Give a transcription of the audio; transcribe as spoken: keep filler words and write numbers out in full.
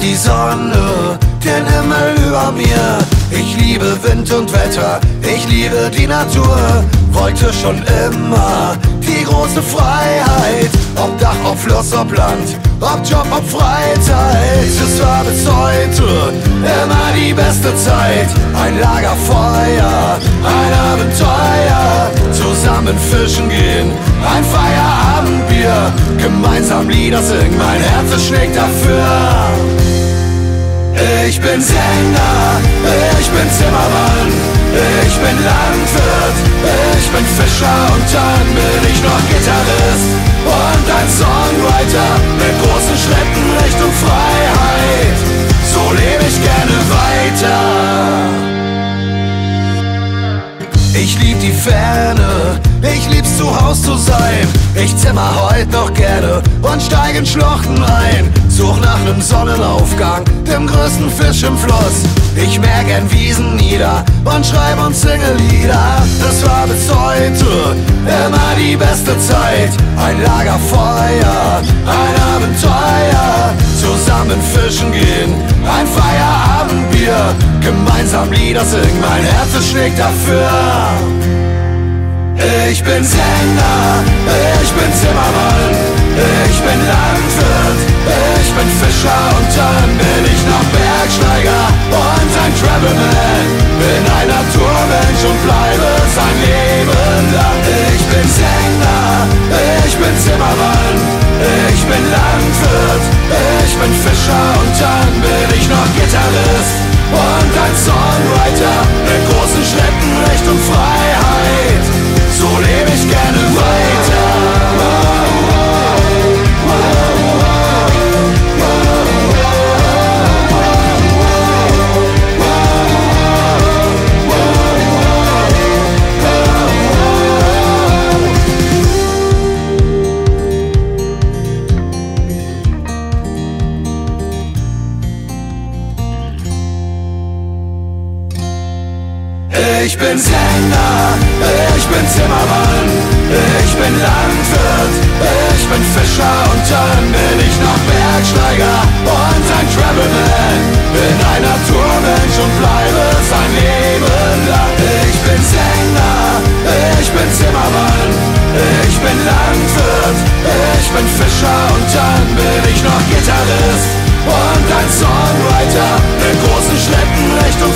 die Sonne, den Himmel über mir. Ich liebe Wind und Wetter, ich liebe die Natur. Wollte schon immer die große Freiheit. Ob Dach, ob Fluss, ob Land, ob Job, ob Freizeit. Es war bis heute immer die beste Zeit. Ein Lagerfeuer, ein Abenteuer. Zusammen fischen gehen, ein Feierabendbier. Gemeinsam Lieder singen, mein Herz es schlägt dafür. Ich bin Sänger, ich bin Zimmermann, ich bin Landwirt, ich bin Fischer und dann bin ich noch Gitarrist und ein Songwriter mit großen Schritten Richtung Freiheit. So lebe ich gerne weiter. Ich lieb die Ferne, ich lieb's zu Haus zu sein. Ich zimmer heut noch gerne und steig in Schluchten ein. Such nach nem Sonnenaufgang, dem größten Fisch im Fluss. Ich mäh gern Wiesen nieder und schreib uns Single-Lieder. Das war bis heute immer die beste Zeit. Ein Lagerfeuer, ein Abenteuer. Zusammen fischen gehen, ein Feierabendbier. Gemeinsam Lieder singen, mein Herz es schlägt dafür. Ich bin Sänger, ich bin Zimmermann, ich bin Landwirt, ich bin Fischer und dann bin ich noch Bergsteiger und ein Travelman. Bin ein Naturmensch und bleibe sein Leben lang. Ich bin Sänger, ich bin Zimmermann, ich bin Landwirt, ich bin Fischer und dann bin ich noch Gitarrist und ein Songwriter mit großen Schritten Richtung Freiheit. So lebe ich gerne weiter. Ich bin Sänger, ich bin Zimmermann, ich bin Landwirt, ich bin Fischer und dann bin ich noch Bergsteiger und ein Travelman. Bin ein Naturmensch und bleibe sein Leben lang. Ich bin Sänger, ich bin Zimmermann, ich bin Landwirt, ich bin Fischer und dann bin ich noch Gitarrist und ein Songwriter mit großen Schritten Richtung